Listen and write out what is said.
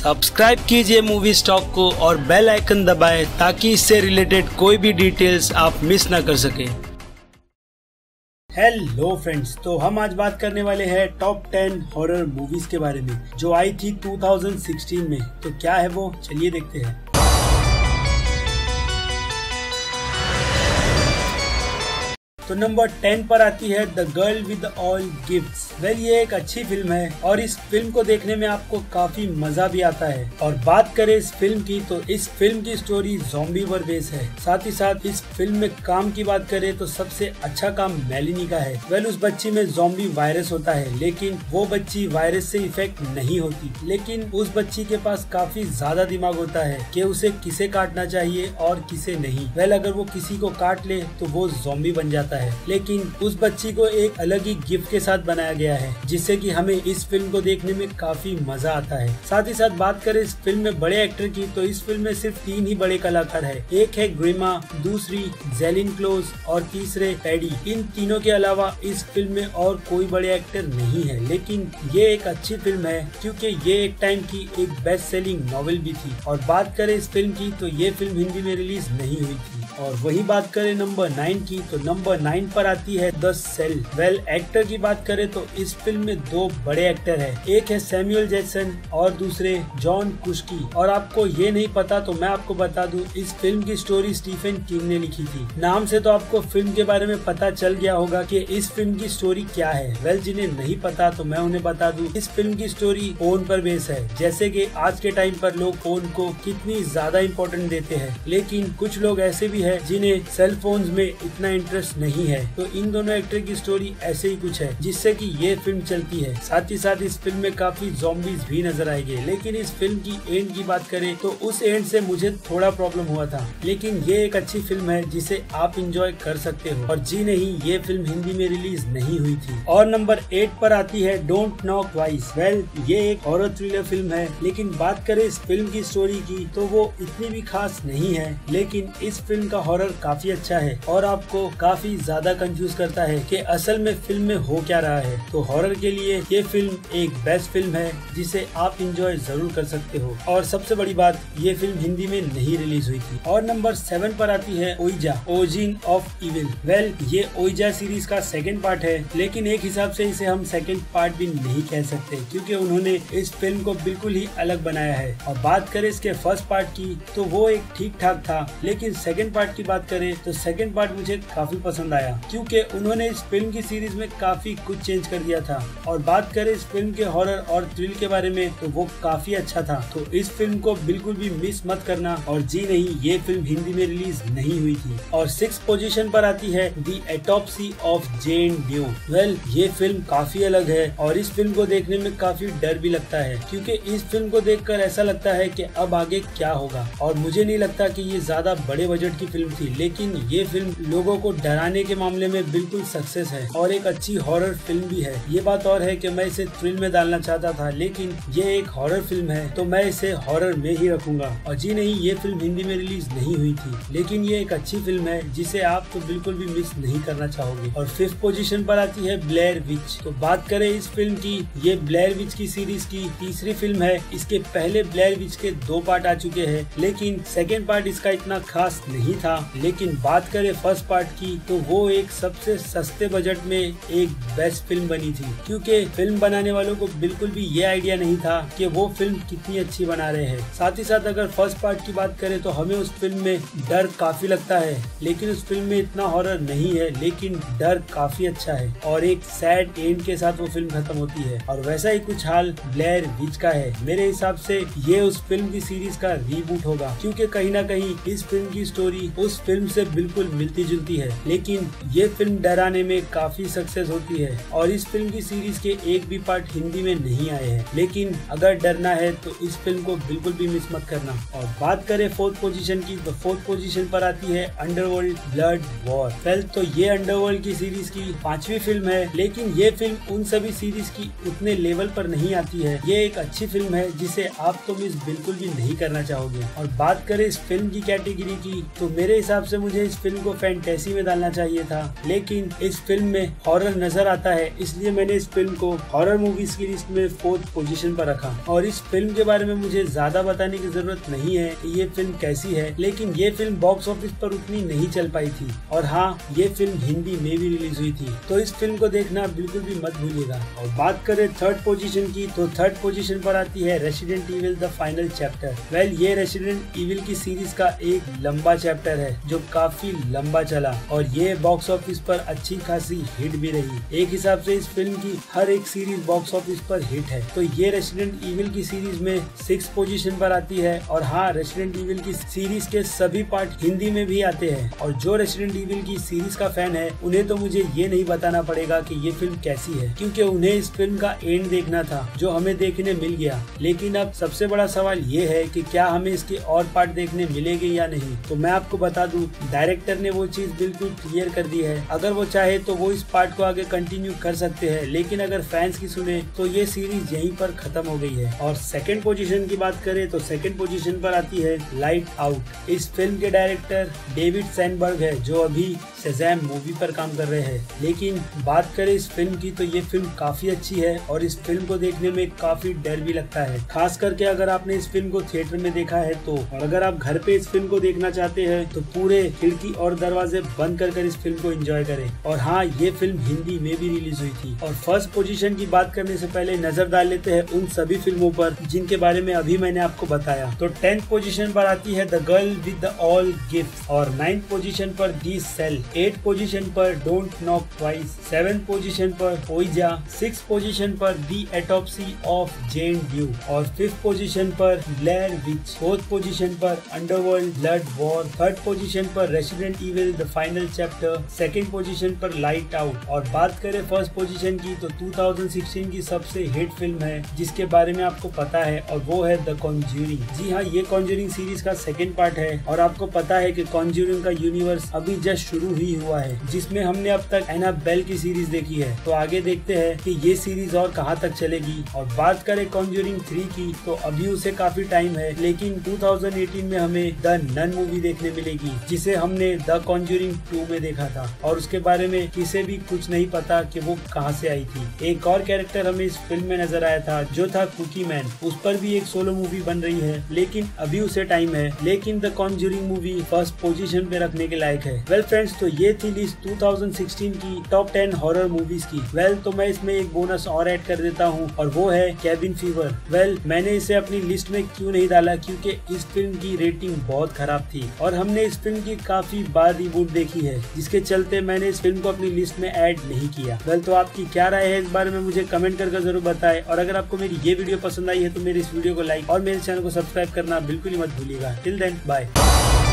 Subscribe कीजिए movie stock को और बेल आइकन दबाएं ताकि इससे रिलेटेड कोई भी डिटेल्स आप मिस ना कर सके। हेलो फ्रेंड्स, तो हम आज बात करने वाले हैं टॉप 10 हॉरर मूवीज के बारे में जो आई थी 2016 में। तो क्या है वो, चलिए देखते हैं। तो नंबर 10 पर आती है the girl with all gifts. Well, ये एक अच्छी फिल्म है और इस फिल्म को देखने में आपको काफी मजा भी आता है। और बात करें इस फिल्म की, तो इस फिल्म की स्टोरी ज़ॉम्बी पर बेस है। साथ ही साथ इस फिल्म में काम की बात करें तो सबसे अच्छा काम मेलिनी का है। वेल, उस बच्ची में ज़ॉम्बी वायरस होता है, लेकिन वो बच्ची वायरस से इफेक्ट नहीं होती। लेकिन उस बच्ची के पास काफी ज्यादा दिमाग होता है कि उसे किसे काटना चाहिए और किसे नहीं। वेल, अगर वो किसी को काट ले तो वो ज़ॉम्बी बन जाता है। लेकिन उस बच्ची को एक अलग ही गिफ्ट के साथ बनाया गया है, जिससे कि हमें इस फिल्म को देखने में काफी मजा आता है। साथ ही साथ बात करें इस फिल्म में बड़े एक्टर की, तो इस फिल्म में सिर्फ 3 ही बड़े कलाकार है। एक है ग्रिमा, दूसरी जेलिन क्लोज और तीसरे पैडी। इन तीनों के अलावा इस फिल्म में और कोई बड़े एक्टर नहीं है। लेकिन ये एक अच्छी फिल्म है क्योंकि ये एक टाइम की एक बेस्ट सेलिंग नॉवेल भी थी। और बात करें इस फिल्म की, तो ये फिल्म हिंदी में रिलीज नहीं हुई थी। और वही बात करें नंबर 9 की, तो नंबर 9 पर आती है द सेल। वेल, एक्टर की बात करें तो इस फिल्म में 2 बड़े एक्टर हैं। एक है सैमुअल जैक्सन और दूसरे जॉन कुस्की। और आपको ये नहीं पता तो मैं आपको बता दूं, इस फिल्म की स्टोरी स्टीफन किंग ने लिखी थी। नाम से तो आपको फिल्म के बारे में पता चल गया होगा कि इस फिल्म की स्टोरी क्या है। वेल, जिन्हें नहीं पता तो मैं उन्हें बता दूं, इस फिल्म की स्टोरी फोन पर बेस है। जैसे कि आज के टाइम पर लोग फोन को कितनी ज्यादा इम्पोर्टेंट देते हैं, लेकिन कुछ लोग ऐसे भी है जिन्हें सेल फोन्स में इतना इंटरेस्ट नहीं है। तो इन दोनों एक्टर की स्टोरी ऐसे ही कुछ है जिससे कि ये फिल्म चलती है। साथ ही साथ इस फिल्म में काफी ज़ॉम्बीज भी नजर आएंगे। लेकिन इस फिल्म की एंड की बात करें तो उस एंड से मुझे थोड़ा प्रॉब्लम हुआ था। लेकिन ये एक अच्छी फिल्म है जिसे आप इंजॉय कर सकते हो। और जी नहीं, ये फिल्म हिंदी में रिलीज नहीं हुई थी। और नंबर 8 पर आती है डोंट नॉक ट्वाइस। वेल, ये एक हॉरर थ्रिलर फिल्म है। लेकिन बात करें इस फिल्म की स्टोरी की, तो वो इतनी भी खास नहीं है। लेकिन इस फिल्म का हॉरर काफी अच्छा है और आपको काफी ज्यादा कंफ्यूज करता है कि असल में फिल्म में हो क्या रहा है। तो हॉरर के लिए ये फिल्म एक बेस्ट फिल्म है जिसे आप इंजॉय जरूर कर सकते हो। और सबसे बड़ी बात, ये फिल्म हिंदी में नहीं रिलीज हुई थी। और नंबर 7 पर आती है Ouija, origin of evil. Well, ये ओइजा सीरीज का सेकंड पार्ट है, लेकिन एक हिसाब से इसे हम सेकंड पार्ट भी नहीं कह सकते क्योंकि उन्होंने इस फिल्म को बिल्कुल ही अलग बनाया है। और बात करें इसके फर्स्ट पार्ट की, तो वो एक ठीक ठाक था। लेकिन सेकंड पार्ट की बात करें तो सेकंड पार्ट मुझे काफी पसंद आया क्योंकि उन्होंने इस फिल्म की सीरीज में काफी कुछ चेंज कर दिया था। और बात करें इस फिल्म के हॉरर और थ्रिल के बारे में, तो वो काफी अच्छा था। तो इस फिल्म को बिल्कुल भी मिस मत करना। और जी नहीं, ये फिल्म हिंदी में रिलीज नहीं हुई थी। और 6th पोजीशन पर आती है the Autopsy of Jane Doe. Well, ये फिल्म काफी अलग है और इस फिल्म को देखने में काफी डर भी लगता है क्योंकि इस फिल्म को देखकर ऐसा लगता है कि अब आगे क्या होगा। और मुझे नहीं लगता कि ये ज्यादा बड़े बजट की फिल्म थी, लेकिन ये फिल्म लोगों को डराने के मामले में बिल्कुल सक्सेस है और एक अच्छी हॉरर फिल्म भी है। ये बात और है कि मैं इसे थ्रिल में डालना चाहता था, लेकिन ये एक हॉरर फिल्म है तो मैं इसे हॉरर में ही रखूंगा। और जी नहीं, ये फिल्म हिंदी में रिलीज नहीं हुई थी, लेकिन ये एक अच्छी फिल्म है जिसे आप तो बिल्कुल भी मिस नहीं करना चाहोगे। और 5th पोजीशन पर आती है ब्लेयर विच। तो बात करें इस फिल्म की, ये ब्लेयर विच की सीरीज की तीसरी फिल्म है। इसके पहले ब्लेयर विच के 2 पार्ट आ चुके हैं, लेकिन सेकेंड पार्ट इसका इतना खास नहीं था। लेकिन बात करें फर्स्ट पार्ट की, तो वो एक सबसे सस्ते बजट में एक बेस्ट फिल्म बनी थी क्योंकि फिल्म बनाने वालों को बिल्कुल भी ये आइडिया नहीं था कि वो फिल्म कितनी अच्छी बना रहे हैं। साथ ही साथ अगर फर्स्ट पार्ट की बात करें तो हमें उस फिल्म में डर काफी लगता है, लेकिन उस फिल्म में इतना हॉरर नहीं है, लेकिन डर काफी अच्छा है और एक सैड एंड के साथ वो फिल्म खत्म होती है। और वैसा ही कुछ हाल ब्लेयर विच का है। मेरे हिसाब से ये उस फिल्म की सीरीज का रीबूट होगा क्योंकि कहीं ना कहीं इस फिल्म की स्टोरी उस फिल्म से बिल्कुल मिलती जुलती है। लेकिन ये फिल्म डराने में काफी सक्सेस होती है और इस फिल्म की सीरीज के एक भी पार्ट हिंदी में नहीं आए हैं। लेकिन अगर डरना है तो इस फिल्म को बिल्कुल भी मिस मत करना। और बात करें 4th पोजीशन की, तो 4th पोजीशन पर आती है अंडरवर्ल्ड ब्लड वॉर। वेल, तो ये अंडरवर्ल्ड की सीरीज की 5वीं फिल्म है, लेकिन ये फिल्म उन सभी सीरीज की उतने लेवल पर नहीं आती है। ये एक अच्छी फिल्म है जिसे आप तो मिस बिल्कुल भी नहीं करना चाहोगे। और बात करें इस फिल्म की कैटेगरी की, तो मेरे हिसाब से मुझे इस फिल्म को फैंटेसी में डालना चाहिए था, लेकिन इस फिल्म में हॉरर नजर आता है, इसलिए मैंने इस फिल्म को हॉरर मूवीज की लिस्ट में 4th पोजीशन पर रखा। और इस फिल्म के बारे में मुझे ज्यादा बताने की जरूरत नहीं है कि ये फिल्म कैसी है, लेकिन ये फिल्म बॉक्स ऑफिस पर उतनी नहीं चल पाई थी। और हाँ, ये फिल्म हिंदी में भी रिलीज हुई थी, तो इस फिल्म को देखना बिल्कुल भी मत भूलिएगा। और बात करें 3rd पोजीशन की, तो 3rd पोजीशन पर आती है Resident Evil the Final Chapter. Well, ये रेसिडेंट इविल की सीरीज का एक लंबा चैप्टर है जो काफी लंबा चला और ये बॉक्स ऑफिस पर अच्छी खासी हिट भी रही। एक हिसाब से इस फिल्म की हर एक सीरीज बॉक्स ऑफिस पर हिट है। तो ये रेसिडेंट इविल की सीरीज में 6th पोजीशन पर आती है। और हाँ, रेसिडेंट इविल की सीरीज के सभी पार्ट हिंदी में भी आते हैं। और जो रेसिडेंट इविल की सीरीज का फैन है, उन्हें तो मुझे ये नहीं बताना पड़ेगा कि ये फिल्म कैसी है, क्योंकि उन्हें इस फिल्म का एंड देखना था जो हमें देखने मिल गया। लेकिन अब सबसे बड़ा सवाल ये है कि क्या हमें इसके और पार्ट देखने मिलेंगे या नहीं। तो मैं आपको बता दूं, डायरेक्टर ने वो चीज बिल्कुल क्लियर कर दी है। अगर वो चाहे तो वो इस पार्ट को आगे कंटिन्यू कर सकते हैं, लेकिन अगर फैंस की सुने तो ये सीरीज यहीं पर खत्म हो गई है। और 2nd पोजीशन की बात करें तो 2nd पोजीशन पर आती है लाइट आउट। इस फिल्म के डायरेक्टर डेविड सैनबर्ग है, जो अभी शज़ैम मूवी पर काम कर रहे हैं। लेकिन बात करें इस फिल्म की तो ये फिल्म काफी अच्छी है और इस फिल्म को देखने में काफी डर भी लगता है, खास करके अगर आपने इस फिल्म को थिएटर में देखा है तो। और अगर आप घर पे इस फिल्म को देखना चाहते हैं तो पूरे खिड़की और दरवाजे बंद कर इस फिल्म को एंजॉय करें। और हाँ, ये फिल्म हिंदी में भी रिलीज हुई थी। और 1st पोजीशन की बात करने से पहले नजर डाल लेते हैं उन सभी फिल्मों पर जिनके बारे में अभी मैंने आपको बताया। तो 10th पोजीशन पर आती है the girl with all Gifts. और 9th पोजीशन पर दी सेल। 8th पोजीशन पर Don't Knock Twice. 7th position पर ओइजा। 6th पोजीशन पर दी एटॉप्सी ऑफ जेन ड्यू। और 5th पोजीशन पर ब्लेयर विच। 4th पोजीशन पर Underworld Blood War. 3rd position पर Resident Evil the Final Chapter. 2nd position पर Light Out. और बात करें 1st पोजीशन की तो 2016 की सबसे हिट फिल्म है जिसके बारे में आपको पता है, और वो है द कॉन्ज्यूरिंग। जी हाँ, ये कॉन्ज्यूरिंग सीरीज का 2nd पार्ट है। और आपको पता है कि कॉन्ज्यूरिंग का यूनिवर्स अभी जस्ट शुरू ही हुआ है, जिसमें हमने अब तक एनाबेल की सीरीज देखी है। तो आगे देखते हैं कि ये सीरीज और कहां तक चलेगी। और बात करें कॉन्ज्यूरिंग 3 की तो अभी उसे काफी टाइम है, लेकिन 2018 में हमें द नन मूवी देखने मिलेगी, जिसे हमने द कॉन्ज्यूरिंग 2 में देखा था और उसके बारे में किसे भी कुछ नहीं पता कि वो कहां से आई थी। एक और कैरेक्टर हमें इस फिल्म में नजर आया था जो था कुकी मैन। उस पर भी एक सोलो मूवी बन रही है, लेकिन अभी उसे टाइम है। लेकिन the Conjuring movie 1st position पे रखने के लायक है। वेल फ्रेंड्स, तो ये थी लिस्ट 2016 की टॉप 10 हॉरर मूवीज की। वेल, तो मैं इसमें एक बोनस और ऐड कर देता हूँ और वो है कैबिन फीवर। वेल, मैंने इसे अपनी लिस्ट में क्यों नहीं डाला, क्योंकि इस फिल्म की रेटिंग बहुत खराब थी और हमने इस फिल्म की काफी बार रिबूट देखी है, जिसके चलते मैंने इस फिल्म को अपनी लिस्ट में ऐड नहीं किया। वेल, तो आपकी क्या राय है इस बारे में मुझे कमेंट करके जरूर बताएं। और अगर आपको मेरी ये वीडियो पसंद आई है तो मेरे इस वीडियो को लाइक और मेरे चैनल को सब्सक्राइब करना बिल्कुल ही मत भूलिएगा। Till then, bye.